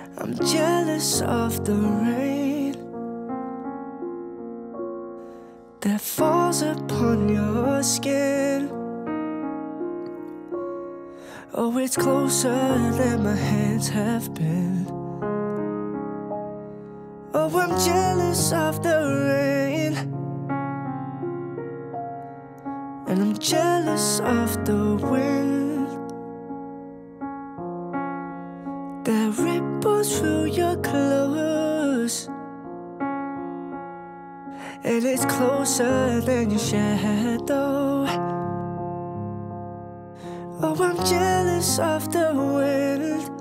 I'm jealous of the rain that falls upon your skin. Oh, it's closer than my hands have been. Oh, I'm jealous of the rain, and I'm jealous of the wind that ripples through your clothes. And it's closer than your shadow. Oh, I'm jealous of the wind